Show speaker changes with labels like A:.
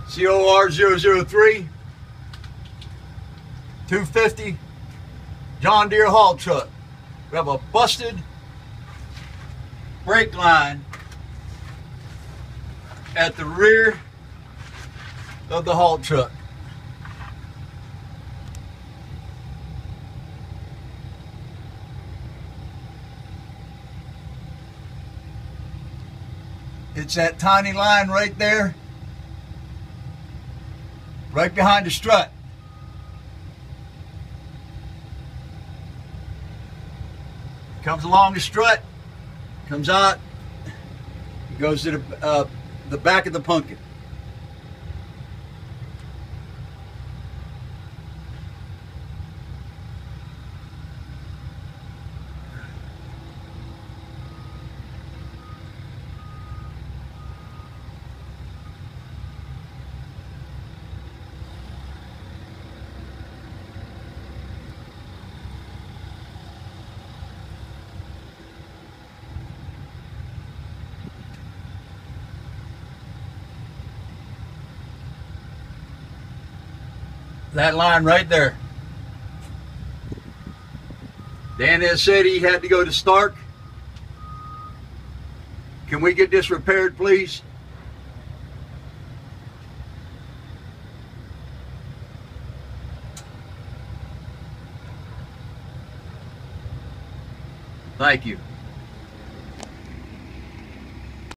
A: COR003 250 John Deere haul truck. We have a busted brake line at the rear of the haul truck. It's that tiny line right there, right behind the strut. Comes along the strut, comes out, goes to the back of the pumpkin. That line right there. Dan has said he had to go to Stark. Can we get this repaired, please? Thank you.